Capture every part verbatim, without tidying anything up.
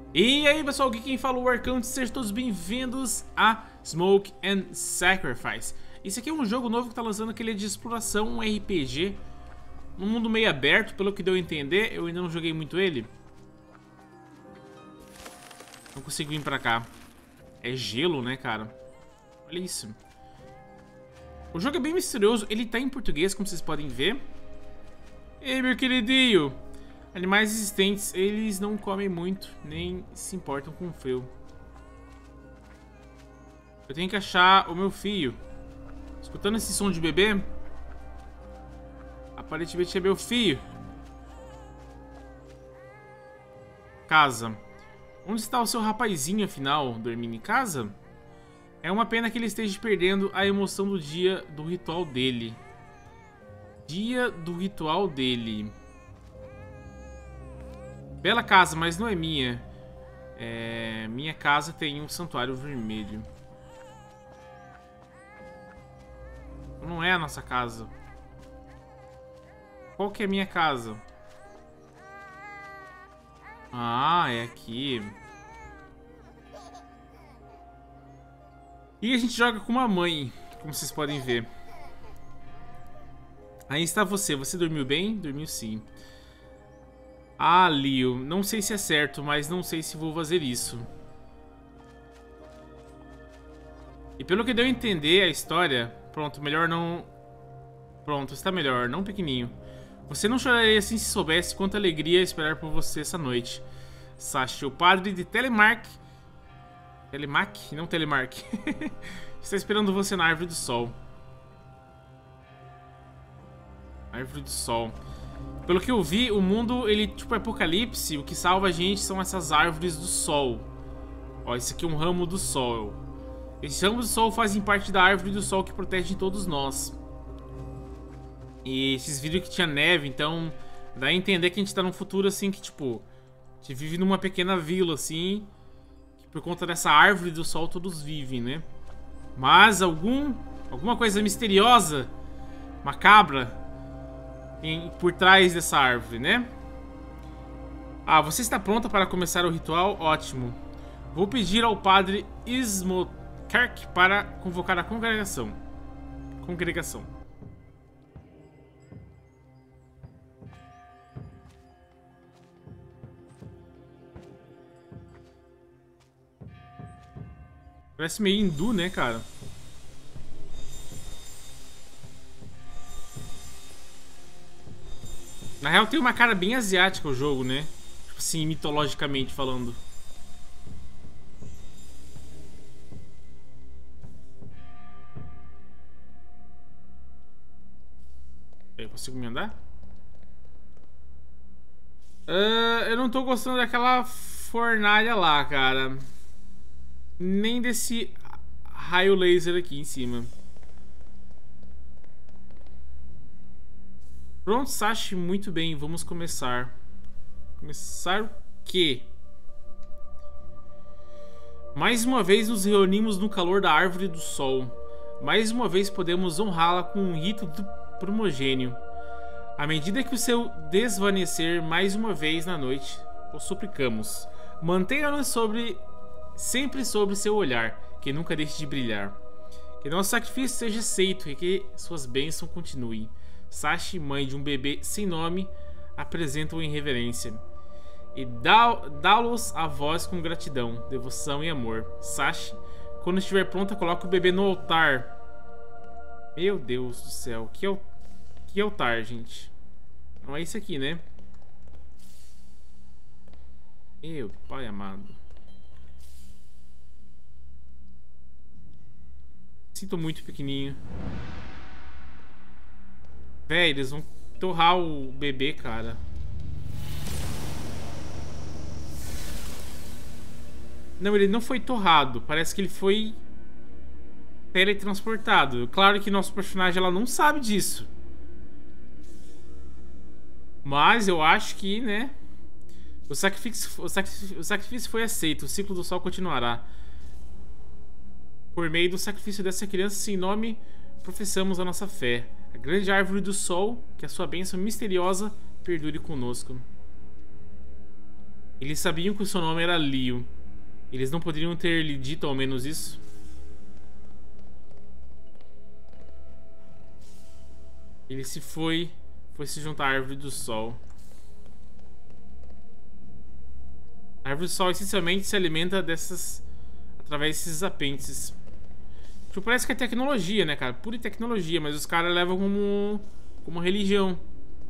E aí pessoal, aqui quem fala é o Arcão, sejam todos bem-vindos a Smoke and Sacrifice. Esse aqui é um jogo novo que tá lançando, que ele é de exploração, um R P G num mundo meio aberto, pelo que deu a entender. Eu ainda não joguei muito ele. Não consigo vir pra cá. É gelo, né, cara? Olha isso. O jogo é bem misterioso, ele tá em português, como vocês podem ver. Ei, meu queridinho! Animais existentes, eles não comem muito, nem se importam com o frio. Eu tenho que achar o meu filho. Escutando esse som de bebê, aparentemente é meu filho. Casa. Onde está o seu rapazinho, afinal? Dormindo em casa? É uma pena que ele esteja perdendo a emoção do dia do ritual dele. Dia do ritual dele. Bela casa, mas não é minha. É... Minha casa tem um santuário vermelho. Não é a nossa casa. Qual que é a minha casa? Ah, é aqui. E a gente joga com uma mãe, como vocês podem ver. Aí está você. Você dormiu bem? Dormiu sim. Ah, Leo, não sei se é certo, mas não sei se vou fazer isso. E pelo que deu a entender a história, pronto, melhor não... Pronto, está melhor, não pequenininho. Você não choraria assim se soubesse quanta alegria esperar por você essa noite. Sashi, o padre de Telemark... Telemark? Não Telemark. Está esperando você na Árvore do Sol. Árvore do Sol. Pelo que eu vi, o mundo, ele tipo é apocalipse. O que salva a gente são essas árvores do sol. Ó, esse aqui é um ramo do sol. Esses ramos do sol fazem parte da árvore do sol que protege todos nós. E esses vídeos que tinha neve, então dá a entender que a gente tá num futuro assim que tipo, a gente vive numa pequena vila assim, que por conta dessa árvore do sol todos vivem, né? Mas algum alguma coisa misteriosa, macabra, Em, por trás dessa árvore, né? Ah, você está pronta para começar o ritual? Ótimo. Vou pedir ao padre Smokerk para convocar a congregação. Congregação. Parece meio hindu, né, cara? Na real tem uma cara bem asiática o jogo, né? Tipo assim, mitologicamente falando. Eu consigo me andar? Uh, eu não tô gostando daquela fornalha lá, cara. Nem desse raio laser aqui em cima. Pronto, Sashi, muito bem, vamos começar. Começar o quê? Mais uma vez nos reunimos no calor da Árvore do Sol. Mais uma vez podemos honrá-la com um rito do primogênio. À medida que o seu desvanecer mais uma vez na noite, o suplicamos. Mantenha-nos sobre, sempre sobre seu olhar, que nunca deixe de brilhar. Que nosso sacrifício seja aceito e que suas bênçãos continuem. Sashi, mãe de um bebê sem nome, apresenta-o em reverência e dá-los a voz com gratidão, devoção e amor. Sashi, quando estiver pronta, coloca o bebê no altar. Meu Deus do céu, que, al que altar, gente? Não é isso aqui, né? Meu pai amado. Sinto muito pequenininho. Véi, eles vão torrar o bebê, cara. Não, ele não foi torrado. Parece que ele foi teletransportado. Claro que nosso personagem ela não sabe disso. Mas eu acho que, né? O sacrifício, o sacrifício, o sacrifício foi aceito. O ciclo do sol continuará. Por meio do sacrifício dessa criança sem nome, professamos a nossa fé. A grande árvore do sol, que a sua bênção misteriosa perdure conosco. Eles sabiam que o seu nome era Leo. Eles não poderiam ter lhe dito ao menos isso? Ele se foi, foi se juntar à Árvore do Sol. A Árvore do Sol essencialmente se alimenta dessas, através desses apêndices. Tipo, parece que é tecnologia, né, cara? Pura tecnologia, mas os caras levam como, como religião.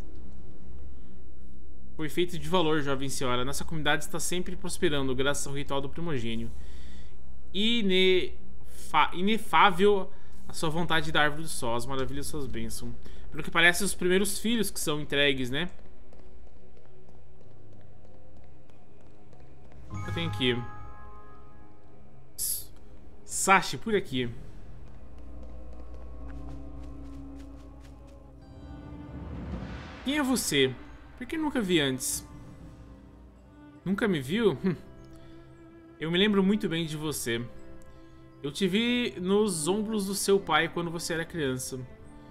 Foi feito de valor, jovem senhora. Nossa comunidade está sempre prosperando graças ao ritual do primogênio. Inefa inefável a sua vontade da Árvore do Sol, as maravilhas suas bênçãos. Pelo que parece, os primeiros filhos que são entregues, né? O que eu tenho aqui? Sashi, por aqui. Quem é você? Por que nunca vi antes? Nunca me viu? Eu me lembro muito bem de você. Eu te vi nos ombros do seu pai quando você era criança.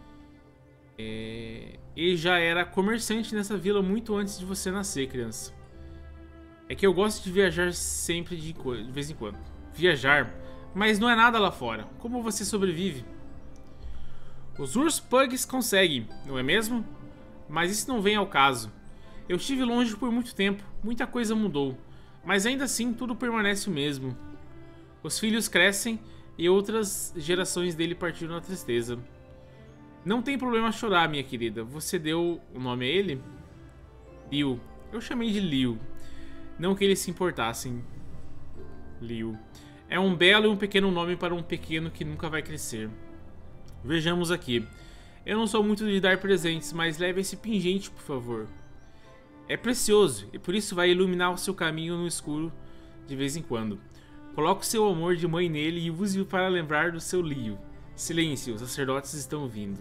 É... Ele já era comerciante nessa vila muito antes de você nascer, criança. É que eu gosto de viajar sempre de, de vez em quando. Viajar? Mas não é nada lá fora. Como você sobrevive? Os Urspugs conseguem, não é mesmo? Mas isso não vem ao caso. Eu estive longe por muito tempo, muita coisa mudou. Mas ainda assim tudo permanece o mesmo. Os filhos crescem e outras gerações dele partiram na tristeza. Não tem problema chorar, minha querida. Você deu o nome a ele? Liu. Eu chamei de Liu. Não que eles se importassem. Liu. É um belo e um pequeno nome para um pequeno que nunca vai crescer. Vejamos aqui. Eu não sou muito de dar presentes, mas leve esse pingente, por favor. É precioso e por isso vai iluminar o seu caminho no escuro de vez em quando. Coloque o seu amor de mãe nele e use-o para lembrar do seu Liu. Silêncio, os sacerdotes estão vindo.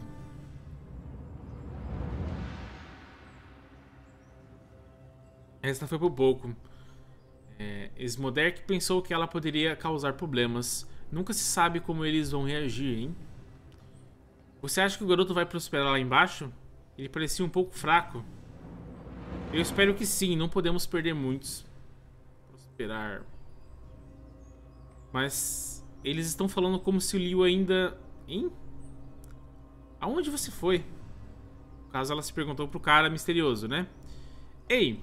Esta foi por pouco. É, Esmoderk pensou que ela poderia causar problemas. Nunca se sabe como eles vão reagir, hein? Você acha que o garoto vai prosperar lá embaixo? Ele parecia um pouco fraco. Eu espero que sim, não podemos perder muitos. Prosperar. Mas eles estão falando como se o Liu ainda... Hein? Aonde você foi? No caso, ela se perguntou pro cara misterioso, né? Ei!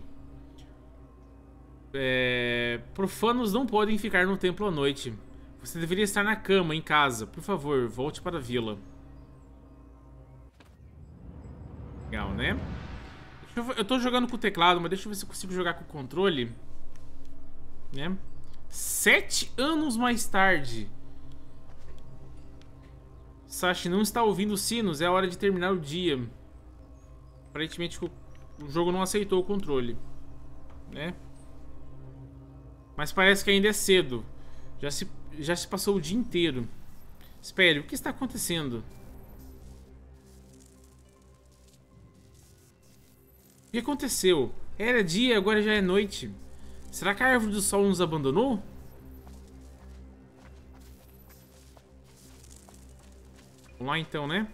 É... Profanos não podem ficar no templo à noite. Você deveria estar na cama, em casa. Por favor, volte para a vila. Legal, né? Eu, eu tô jogando com o teclado, mas deixa eu ver se eu consigo jogar com o controle. Né? Sete anos mais tarde. Sashi não está ouvindo os sinos. É a hora de terminar o dia. Aparentemente o, o jogo não aceitou o controle. Né? Mas parece que ainda é cedo. Já se, já se passou o dia inteiro. Espere, o que está acontecendo? O que aconteceu? Era dia, agora já é noite. Será que a Árvore do Sol nos abandonou? Vamos lá então, né?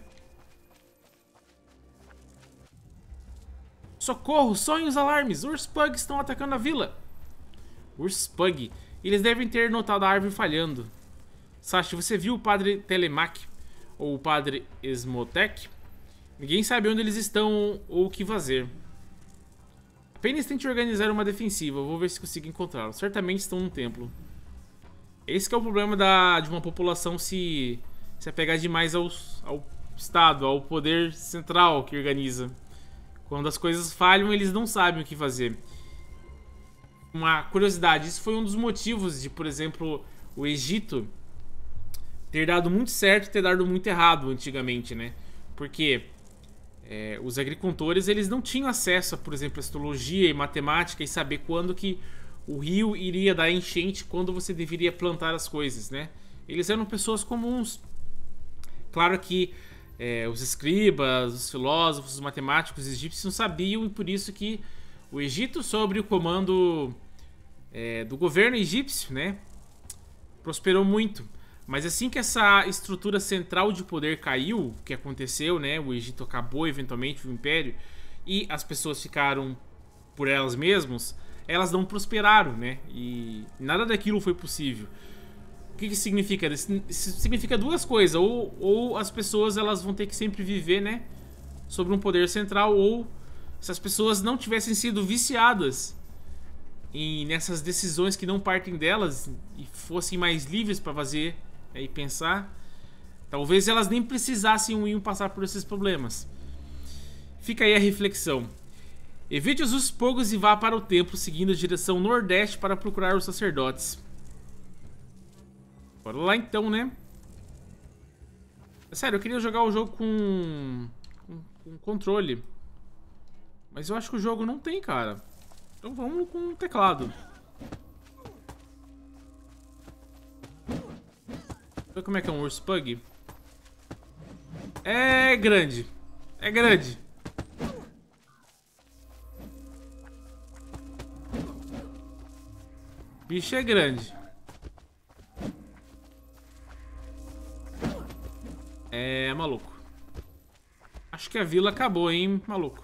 Socorro! Sonhos, alarmes! Urspug estão atacando a vila! Urspug. Eles devem ter notado a árvore falhando. Sashi, você viu o padre Telemaque? Ou o padre Esmotek? Ninguém sabe onde eles estão ou o que fazer. Apenas tente organizar uma defensiva. Vou ver se consigo encontrá-los. Certamente estão no templo. Esse que é o problema da, de uma população se, se apegar demais ao, ao Estado, ao poder central que organiza. Quando as coisas falham, eles não sabem o que fazer. Uma curiosidade, isso foi um dos motivos de, por exemplo, o Egito ter dado muito certo e ter dado muito errado antigamente, né? Porque é, os agricultores, eles não tinham acesso a, por exemplo, astrologia e matemática e saber quando que o rio iria dar enchente, quando você deveria plantar as coisas, né? Eles eram pessoas comuns. Claro que é, os escribas, os filósofos, os matemáticos egípcios não sabiam, e por isso que o Egito, sob o comando é, do governo egípcio, né, prosperou muito. Mas assim que essa estrutura central de poder caiu, o que aconteceu, né, o Egito acabou eventualmente, o Império, e as pessoas ficaram por elas mesmas, elas não prosperaram, né? E nada daquilo foi possível. O que que significa? Isso significa duas coisas. Ou, ou as pessoas elas vão ter que sempre viver, né, sobre um poder central, ou se as pessoas não tivessem sido viciadas em, nessas decisões que não partem delas e fossem mais livres para fazer, né, e pensar, talvez elas nem precisassem ir passar por esses problemas. Fica aí a reflexão. Evite os expurgos e vá para o templo seguindo a direção nordeste para procurar os sacerdotes. Bora lá então, né? Sério, eu queria jogar o jogo com, com, com controle. Mas eu acho que o jogo não tem, cara. Então vamos com o teclado. Olha como é que é um urso pug. É grande. É grande. Bicho é grande. É, maluco. Acho que a vila acabou, hein, maluco.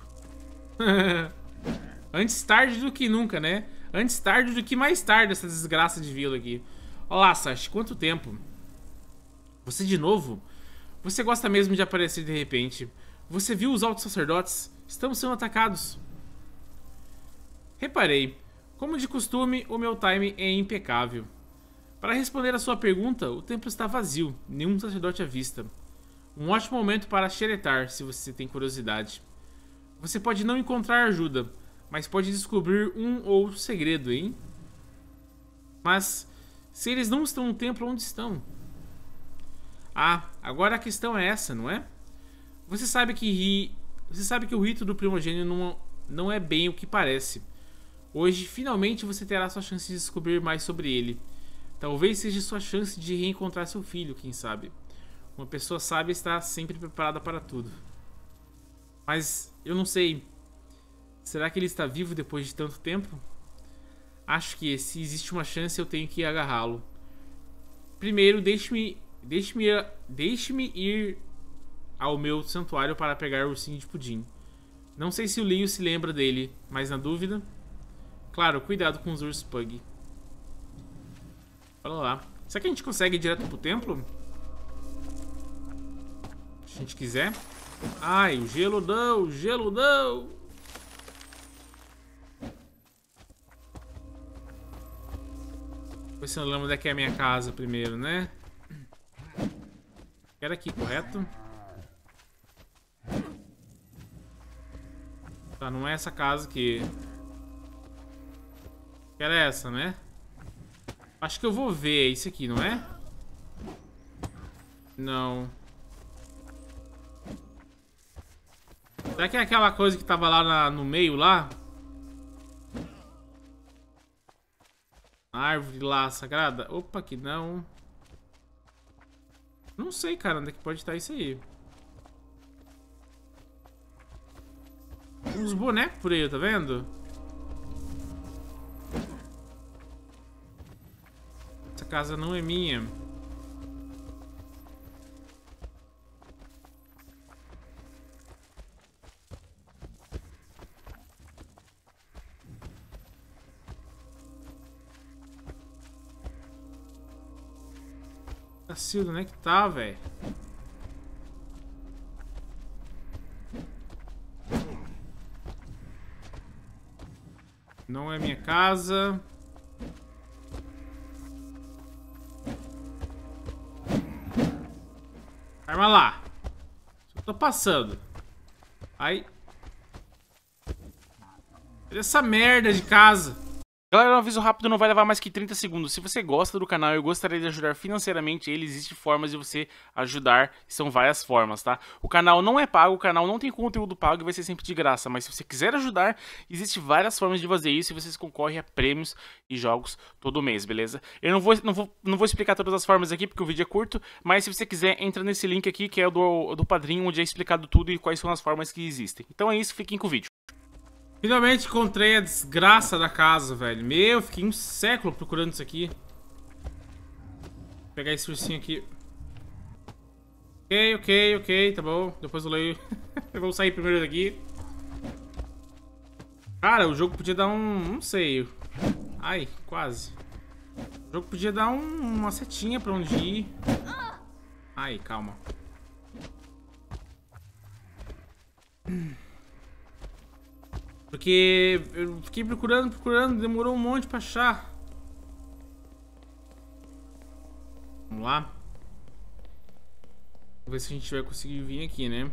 Antes tarde do que nunca, né? Antes tarde do que mais tarde essa desgraça de vila aqui. Olá, Sashi, quanto tempo? Você de novo? Você gosta mesmo de aparecer de repente. Você viu os altos sacerdotes? Estamos sendo atacados. Reparei. Como de costume, o meu time é impecável. Para responder a sua pergunta, o templo está vazio, nenhum sacerdote à vista. Um ótimo momento para xeretar, se você tem curiosidade. Você pode não encontrar ajuda, mas pode descobrir um ou outro segredo, hein? Mas, se eles não estão no templo, onde estão? Ah, agora a questão é essa, não é? Você sabe que, ri... você sabe que o rito do primogênito não, não é bem o que parece. Hoje, finalmente, você terá sua chance de descobrir mais sobre ele. Talvez seja sua chance de reencontrar seu filho, quem sabe. Uma pessoa sábia está sempre preparada para tudo. Mas, eu não sei. Será que ele está vivo depois de tanto tempo? Acho que, se existe uma chance, eu tenho que agarrá-lo. Primeiro, deixe-me deixe-me deixe-me ir ao meu santuário para pegar o ursinho de pudim. Não sei se o Leo se lembra dele, mas na dúvida... Claro, cuidado com os ursos pug. Olha lá. Será que a gente consegue ir direto pro templo? Se a gente quiser. Ai, o gelo não, o gelo não. Vou ver se eu lembro onde é que é a minha casa primeiro, né? Era aqui, correto? Tá, não é essa casa que... Era essa, né? Acho que eu vou ver isso aqui, não é? Não. Será que é aquela coisa que tava lá na, no meio, lá? A árvore lá, sagrada? Opa, que não. Não sei, cara, onde é que pode estar isso aí. Tem uns bonecos por aí, tá vendo? Essa casa não é minha. Cacildo, onde é que tá, velho? Não é minha casa. Arma lá. Só tô passando. Ai. Olha essa merda de casa. Galera, um aviso rápido, não vai levar mais que trinta segundos. Se você gosta do canal e gostaria de ajudar financeiramente ele, existem formas de você ajudar, são várias formas, tá? O canal não é pago, o canal não tem conteúdo pago e vai ser sempre de graça, mas se você quiser ajudar, existem várias formas de fazer isso e vocês concorrem a prêmios e jogos todo mês, beleza? Eu não vou, não vou, não vou explicar todas as formas aqui porque o vídeo é curto, mas se você quiser, entra nesse link aqui que é o do, do padrinho, onde é explicado tudo e quais são as formas que existem. Então é isso, fiquem com o vídeo. Finalmente encontrei a desgraça da casa, velho. Meu, fiquei um século procurando isso aqui. Vou pegar esse ursinho aqui. Ok, ok, ok, tá bom. Depois eu leio. Eu vou sair primeiro daqui. Cara, o jogo podia dar um... Não sei. Ai, quase. O jogo podia dar um, uma setinha pra onde ir. Ai, calma. Porque eu fiquei procurando, procurando, demorou um monte pra achar. Vamos lá. Vamos ver se a gente vai conseguir vir aqui, né?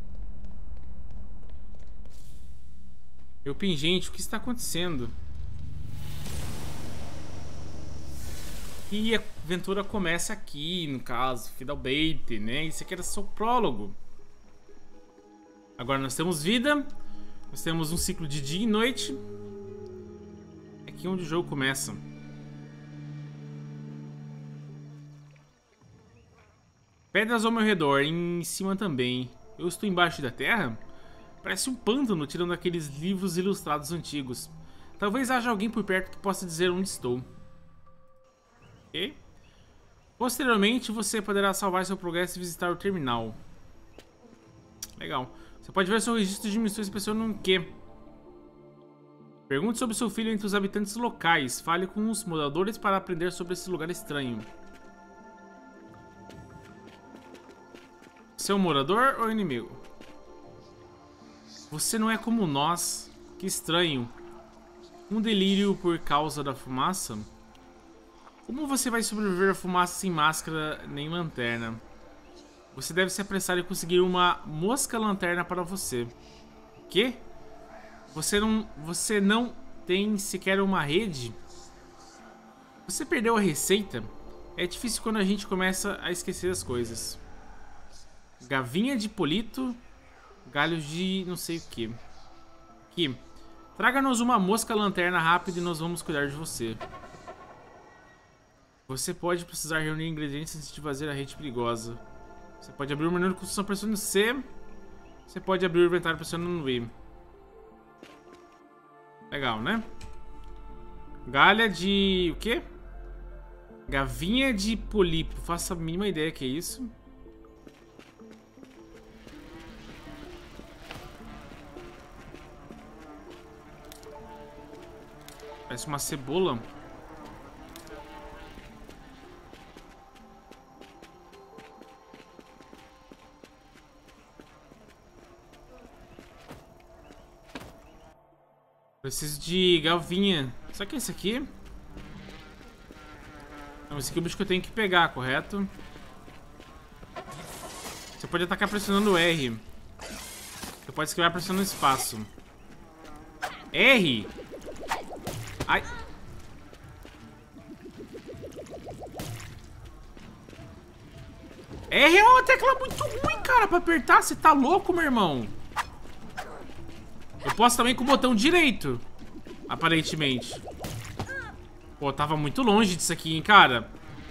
Meu pingente, o que está acontecendo? E a aventura começa aqui, no caso, finalmente, né? Isso aqui era só o prólogo. Agora nós temos vida. Nós temos um ciclo de dia e noite. É aqui onde o jogo começa. Pedras ao meu redor, em cima também. Eu estou embaixo da terra? Parece um pântano tirando aqueles livros ilustrados antigos. Talvez haja alguém por perto que possa dizer onde estou. Ok? Posteriormente, você poderá salvar seu progresso e visitar o terminal. Legal. Você pode ver seu registro de missões pressionando no Q. Pergunte sobre seu filho entre os habitantes locais. Fale com os moradores para aprender sobre esse lugar estranho. Você é um morador ou inimigo? Você não é como nós. Que estranho. Um delírio por causa da fumaça? Como você vai sobreviver à fumaça sem máscara nem lanterna? Você deve se apressar e conseguir uma mosca-lanterna para você. Quê? Você não, você não tem sequer uma rede? Você perdeu a receita? É difícil quando a gente começa a esquecer as coisas. Gavinha de polito, galhos de não sei o que. Aqui. Traga-nos uma mosca-lanterna rápida e nós vamos cuidar de você. Você pode precisar reunir ingredientes antes de fazer a rede perigosa. Você pode abrir o menu de construção pressionando C. Você pode abrir o inventário pressionando I. Legal, né? Galha de... o quê? Gavinha de polipo. Faço a mínima ideia que é isso. Parece uma cebola. Preciso de gavinha. Só que esse aqui... Não, esse aqui é o bicho que eu tenho que pegar, correto? Você pode atacar pressionando R. Você pode esquivar pressionando espaço. R! Ai! R é uma tecla muito ruim, cara, pra apertar. Você tá louco, meu irmão? Eu posso também com o botão direito, aparentemente. Pô, tava muito longe disso aqui, hein, cara.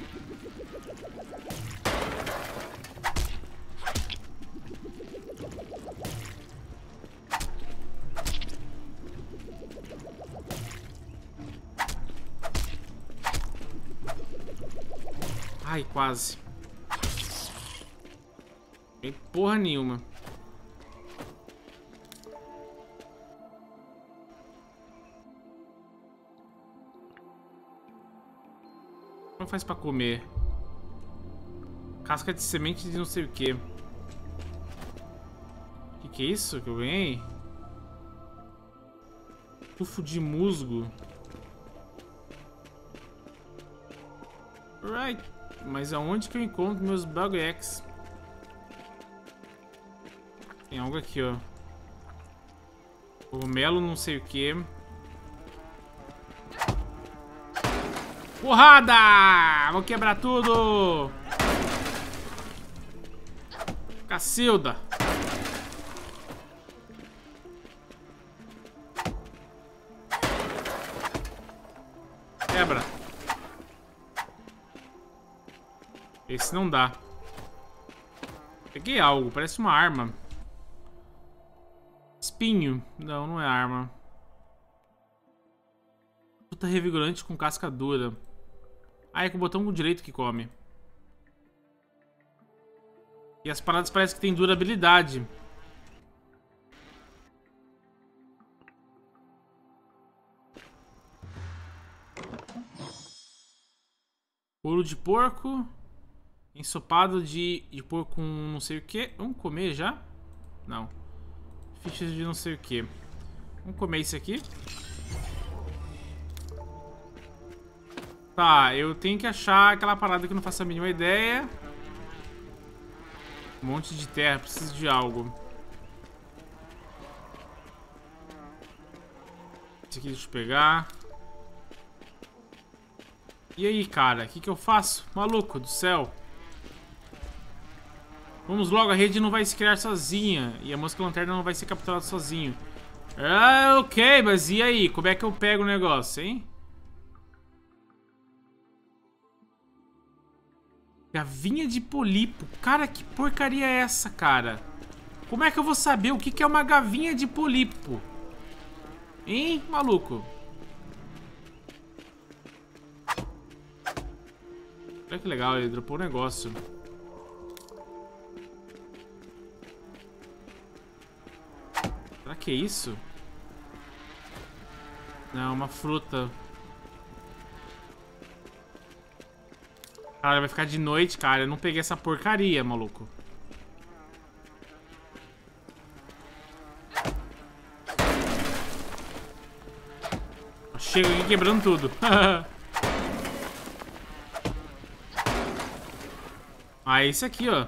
Ai, quase. Tem porra nenhuma. Como faz pra comer? Casca de semente de não sei o que. Que que é isso que eu ganhei? Tufo de musgo. Right. Mas aonde que eu encontro meus Bug X? Tem algo aqui, ó. Cogumelo não sei o que. Porrada! Vou quebrar tudo! Cacilda! Quebra! Esse não dá. Peguei algo, parece uma arma. Espinho. Não, não é arma. Fruta revigorante com casca dura. Ah, é com o botão direito que come. E as paradas parecem que tem durabilidade. Bolo de porco. Ensopado de, de porco com não sei o que. Vamos comer já? Não. Fichas de não sei o que. Vamos comer isso aqui. Tá, eu tenho que achar aquela parada que eu não faço a mínima ideia. Um monte de terra, preciso de algo. Esse aqui deixa eu pegar. E aí, cara, o que que eu faço? Maluco do céu. Vamos logo, a rede não vai se criar sozinha. E a mosca lanterna não vai ser capturada sozinho. Ah, ok, mas e aí? Como é que eu pego o negócio, hein? Gavinha de polipo. Cara, que porcaria é essa, cara? Como é que eu vou saber o que que é uma gavinha de polipo? Hein, maluco? Olha que legal, ele dropou um negócio. Será que é isso? Não, uma fruta. Cara, vai ficar de noite, cara. Eu não peguei essa porcaria, maluco. Chega aqui quebrando tudo. Ah, esse aqui, ó.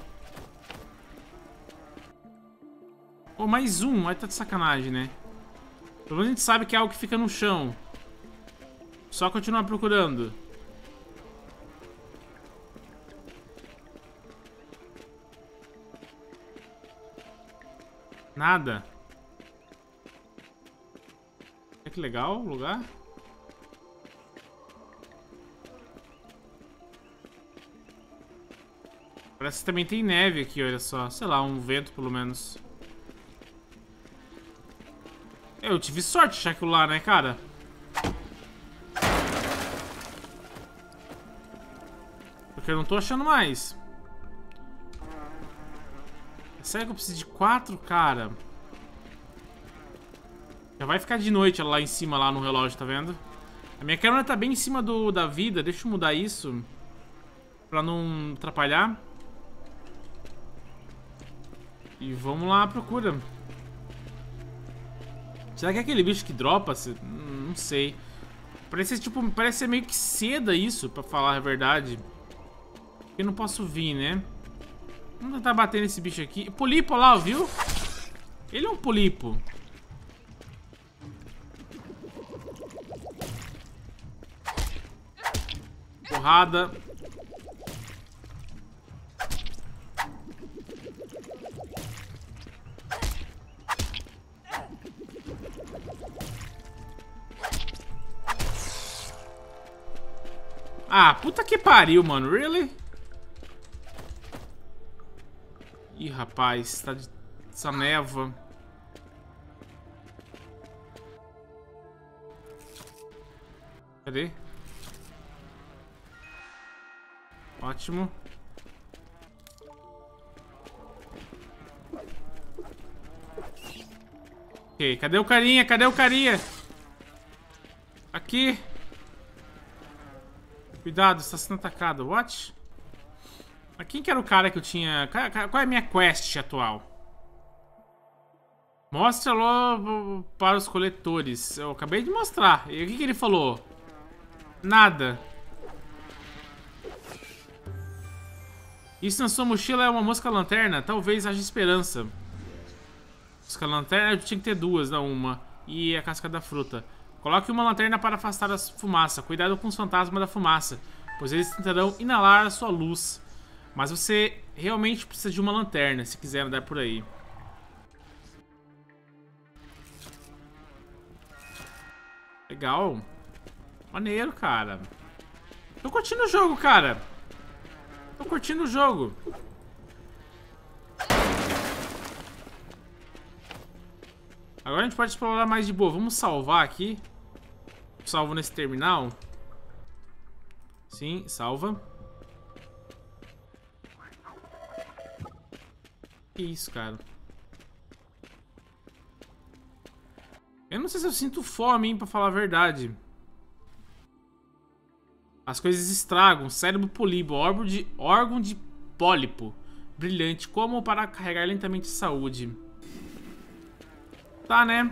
Oh, mais um. Aí tá de sacanagem, né? Pelo menos a gente sabe que é algo que fica no chão. Só continuar procurando. Nada. Olha que legal o lugar. Parece que também tem neve aqui, olha só. Sei lá, um vento pelo menos. Eu tive sorte de achar aquilo lá, né, cara? Porque eu não tô achando mais. Sério que eu preciso de quatro, cara? Já vai ficar de noite lá em cima, lá no relógio, tá vendo? A minha câmera tá bem em cima do, da vida. Deixa eu mudar isso. Pra não atrapalhar. E vamos lá à procura. Será que é aquele bicho que dropa? Não sei. Parece, tipo, parece ser meio que seda isso, pra falar a verdade. Eu não posso vir, né? Vamos tentar bater nesse bicho aqui. Polipo lá, viu? Ele é um polipo. Porrada. Ah, puta que pariu, mano. Really? Ih, rapaz, tá de essa névoa. Cadê? Ótimo. Ok, cadê o carinha? Cadê o carinha? Aqui. Cuidado, está sendo atacado. What? Mas quem que era o cara que eu tinha... Qual é a minha quest atual? Mostra logo para os coletores. Eu acabei de mostrar. E o que que ele falou? Nada. Isso na sua mochila é uma mosca lanterna? Talvez haja esperança. Mosca lanterna, eu tinha que ter duas, não uma. E a casca da fruta. Coloque uma lanterna para afastar a fumaça. Cuidado com os fantasmas da fumaça, pois eles tentarão inalar a sua luz. Mas você realmente precisa de uma lanterna, se quiser andar por aí. Legal. Maneiro, cara. Tô curtindo o jogo, cara. Tô curtindo o jogo. Agora a gente pode explorar mais de boa. Vamos salvar aqui. Salvo nesse terminal. Sim, salva. Que isso, cara? Eu não sei se eu sinto fome, hein, pra falar a verdade. As coisas estragam. Cérebro polibo. Órgão de, órgão de pólipo. Brilhante. Como para carregar lentamente saúde. Tá, né?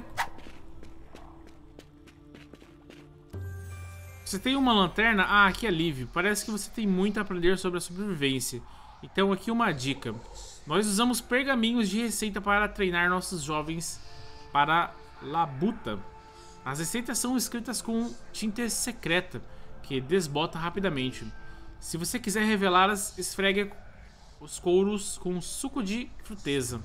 Você tem uma lanterna? Ah, que alívio. Parece que você tem muito a aprender sobre a sobrevivência. Então aqui uma dica. Nós usamos pergaminhos de receita para treinar nossos jovens para labuta. As receitas são escritas com tinta secreta, que desbota rapidamente. Se você quiser revelá-las, esfregue os couros com suco de fruteza.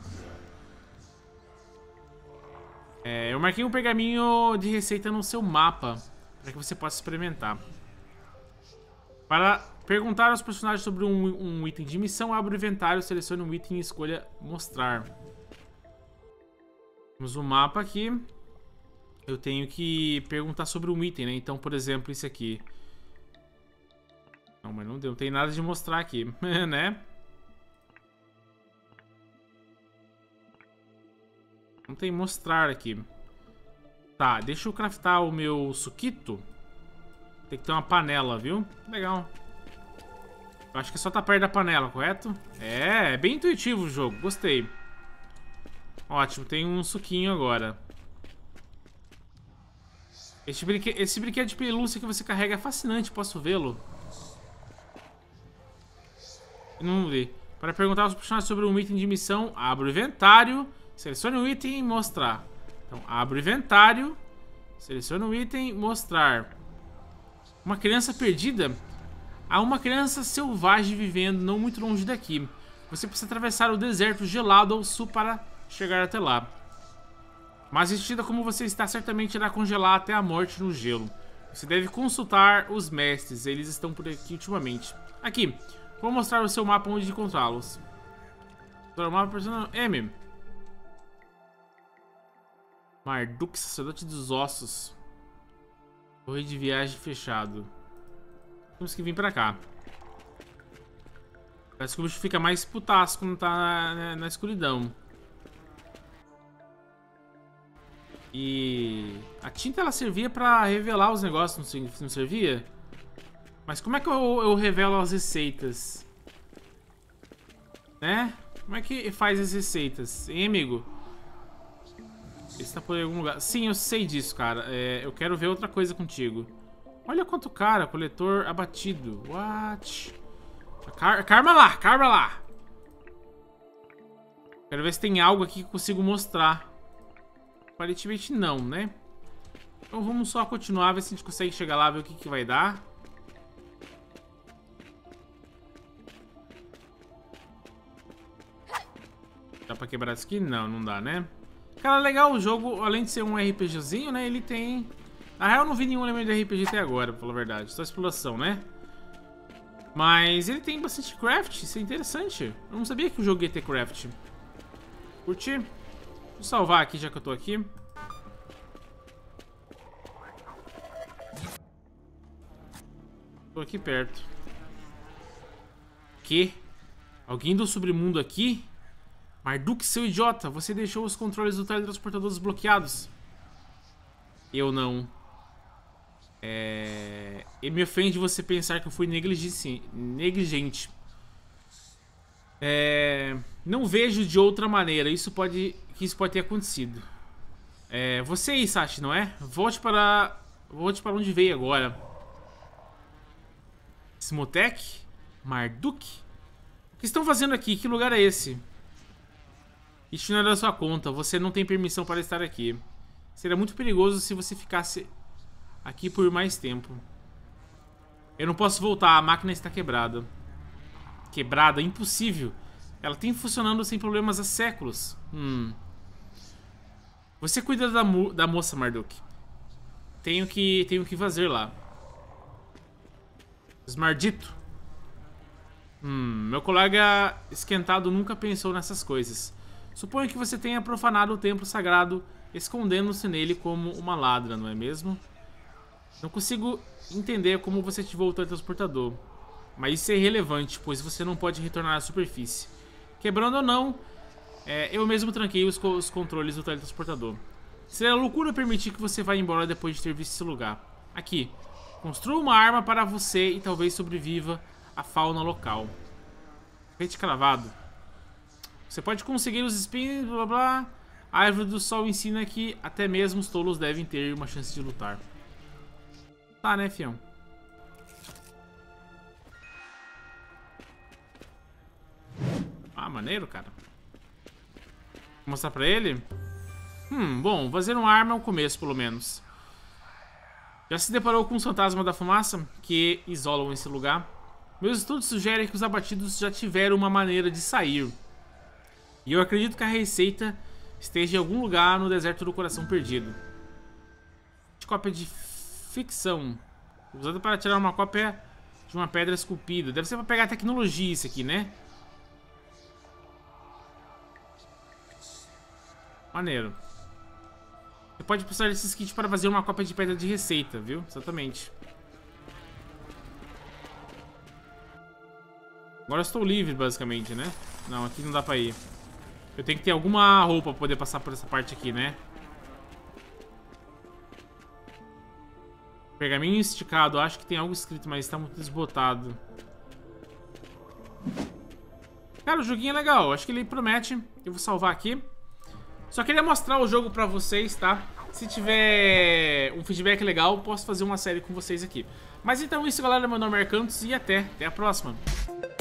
É, eu marquei um pergaminho de receita no seu mapa, para que você possa experimentar. Para perguntar aos personagens sobre um, um item de missão, abra o inventário, selecione um item e escolha mostrar. Temos um mapa aqui. Eu tenho que perguntar sobre um item, né? Então, por exemplo, esse aqui. Não, mas não deu. Não tem nada de mostrar aqui, né? Não tem mostrar aqui. Tá, deixa eu craftar o meu suquito. Tem que ter uma panela, viu? Legal. Eu acho que é só tá perto da panela, correto? É, é bem intuitivo o jogo. Gostei. Ótimo, tem um suquinho agora. Esse, brinque... Esse brinquedo de pelúcia que você carrega é fascinante. Posso vê-lo? Não vi. Para perguntar aos personagens sobre um item de missão, abra o inventário, selecione o item e mostrar. Então, abra o inventário, selecione o item e mostrar. Uma criança perdida? Há uma criança selvagem vivendo não muito longe daqui. Você precisa atravessar o deserto gelado ao sul para chegar até lá. Mas vestida como você está, certamente irá congelar até a morte no gelo. Você deve consultar os mestres, eles estão por aqui ultimamente. Aqui, vou mostrar o seu mapa onde encontrá-los. O mapa personal M. Marduk, sacerdote dos ossos. Correio de viagem fechado. Temos que vir pra cá. Parece que o bicho fica mais putaço quando tá na, na, na escuridão. E a tinta ela servia pra revelar os negócios, não, não servia? Mas como é que eu, eu revelo as receitas? Né? Como é que faz as receitas? Hein, amigo? Esse tá por algum lugar. Sim, eu sei disso, cara. É, eu quero ver outra coisa contigo. Olha quanto cara, coletor abatido. What? Car Karma lá, Karma lá. Quero ver se tem algo aqui que eu consigo mostrar. Aparentemente não, né? Então vamos só continuar, ver se a gente consegue chegar lá, ver o que, que vai dar. Dá pra quebrar isso aqui? Não, não dá, né? Cara, legal o jogo, além de ser um RPGzinho, né? Ele tem... Na real, eu não vi nenhum elemento de R P G até agora, pra falar a verdade. Só exploração, né? Mas ele tem bastante craft, isso é interessante. Eu não sabia que o jogo ia ter craft. Curti. Deixa eu salvar aqui, já que eu tô aqui. Tô aqui perto. Que? Alguém do submundo aqui? Marduk, seu idiota, você deixou os controles do teletransportador desbloqueados. Eu não. É... E me ofende você pensar que eu fui negligente. negligente. É... Não vejo de outra maneira. Isso pode... que isso pode ter acontecido. É... Você aí, Sashi, não é? Volte para... Volte para onde veio agora. Smotek? Marduk? O que estão fazendo aqui? Que lugar é esse? Isso não é da sua conta. Você não tem permissão para estar aqui. Seria muito perigoso se você ficasse aqui por mais tempo. Eu não posso voltar. A máquina está quebrada. Quebrada? Impossível. Ela tem funcionando sem problemas há séculos. Hum. Você cuida da, mo da moça, Marduk. Tenho que, tenho que fazer lá. Esmardito. Hum, meu colega esquentado nunca pensou nessas coisas. Suponho que você tenha profanado o templo sagrado, escondendo-se nele como uma ladra, não é mesmo? Não consigo entender como você ativou o teletransportador. Mas isso é irrelevante, pois você não pode retornar à superfície. Quebrando ou não, é, eu mesmo tranquei os, co os controles do teletransportador. Seria loucura permitir que você vá embora depois de ter visto esse lugar. Aqui. Construa uma arma para você e talvez sobreviva a fauna local. Rede cravado. Você pode conseguir os espinhos, blá blá blá. A árvore do sol ensina que até mesmo os tolos devem ter uma chance de lutar. Tá, né, fião? Ah, maneiro, cara. Vou mostrar pra ele? Hum, bom, fazer uma arma é o começo, pelo menos. Já se deparou com os fantasmas da fumaça que isolam esse lugar? Meus estudos sugerem que os abatidos já tiveram uma maneira de sair. E eu acredito que a receita esteja em algum lugar no deserto do coração perdido. Cópia de ficção. Usada para tirar uma cópia de uma pedra esculpida. Deve ser para pegar tecnologia isso aqui, né? Maneiro. Você pode precisar desses kits para fazer uma cópia de pedra de receita, viu? Exatamente. Agora eu estou livre, basicamente, né? Não, aqui não dá pra ir. Eu tenho que ter alguma roupa pra poder passar por essa parte aqui, né? Pergaminho esticado. Acho que tem algo escrito, mas está muito desbotado. Cara, o joguinho é legal. Acho que ele promete. Eu vou salvar aqui. Só queria mostrar o jogo pra vocês, tá? Se tiver um feedback legal, posso fazer uma série com vocês aqui. Mas então é isso, galera. Meu nome é Arcantos e até, até a próxima.